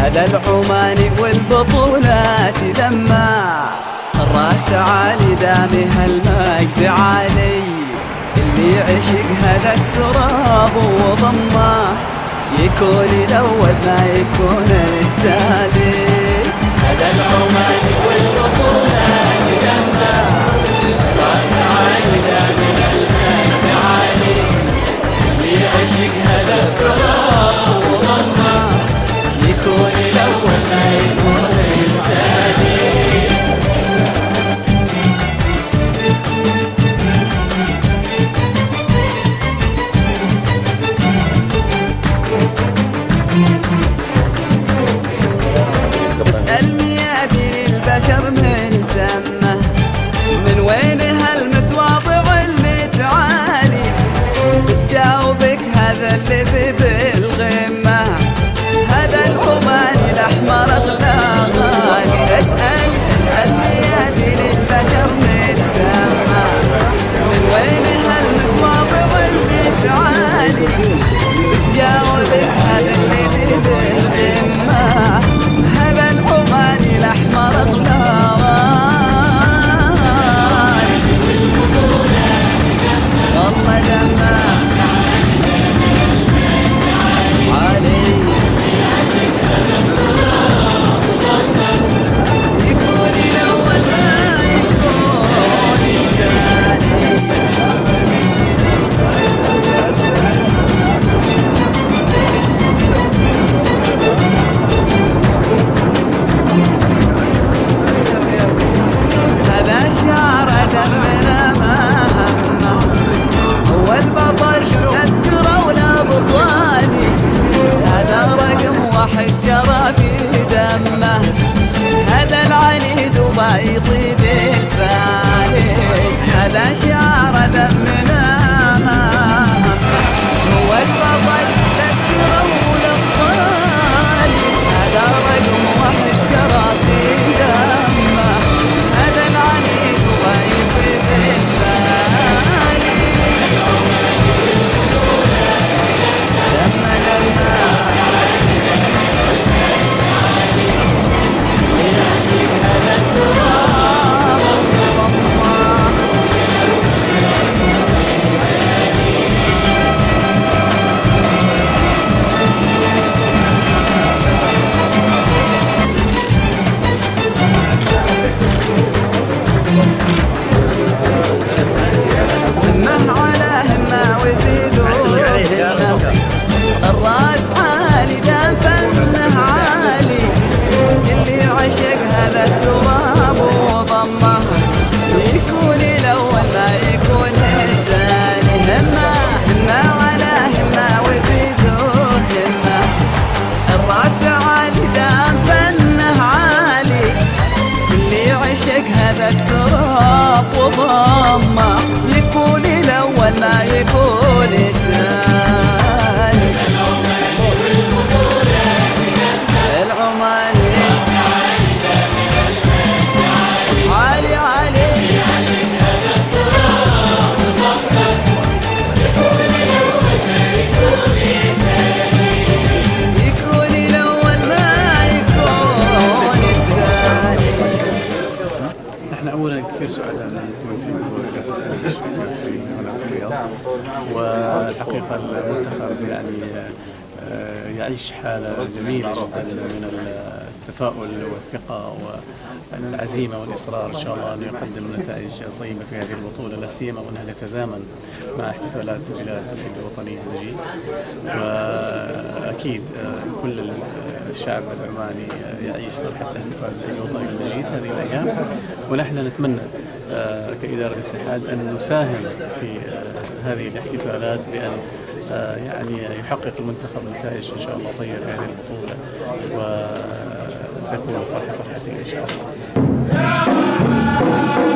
هذا العماني والبطولات لما الراس عالي دامها المجد عالي، اللي يعشق هذا التراب وضمه يكون الأول ما يكون التالي. هذا العماني والبطولات لما الراس عالي دامها المجد عالي، اللي يعشق هذا التراب وضمه يكون الأول ما يكون التالي. اسأل ميادين البشر من تمه، من وين هالمتواضع المتعالي، بتجاوبك هذا اللي بالغمة، هذا العماني الأحمر أغلى غالي. اسأل ميادين البشر من تمه، من وين هالمتواضع المتعالي، بتجاوبك هذا اللي بالغمة، هذا العماني الأحمر أغلى غالي. والله دمه عالي، يكون الأول ما يكون الثاني. هذا شعر دمنا ما همه، هو البطل تذكره والأبطالي، هذا رقم واحد جرى في دمه، هذا العنيد وما يطيب الفاني. هذا شعر دمنا ما همه، هو البطل تذكره والأبطالي، هذا رقم واحد جرى في دمه، هذا العنيد وما يطيب الفاني. همه على همه وزيدوا همه، الراس عالي دام فنه عالي، اللي عشق هذا التراب وضمه يكون الأول ما يكون الثاني. همه على همه وزيدوا همه، الراس عالي دام فنه عالي، اللي عشق هذا التراب وضمه يكون الأول ما يكون الثاني. العماني عالي عالي، يكون الأول ما يكون الثاني. نحن أولا كثير سعداء أن نكون في بطولة كأس العالم في هنا في الرياض، والحقيقة المنتخب يعني يعيش حالة جميلة جدا من التفاؤل والثقة والعزيمة والإصرار إن شاء الله أن يقدم نتائج طيبة في هذه البطولة، لا سيما وأنها تتزامن مع احتفالات البلاد العيد الوطني المجيد. وأكيد كل الشعب العماني يعيش فرحة الاحتفال بالعيد الوطني المجيد هذه الأيام، ونحن نتمنى كإدارة الاتحاد أن نساهم في هذه الاحتفالات بأن يعني يحقق المنتخب نتائج إن شاء الله طيبة في هذه البطولة، وتكون الفرحة فرحتين إن شاء الله.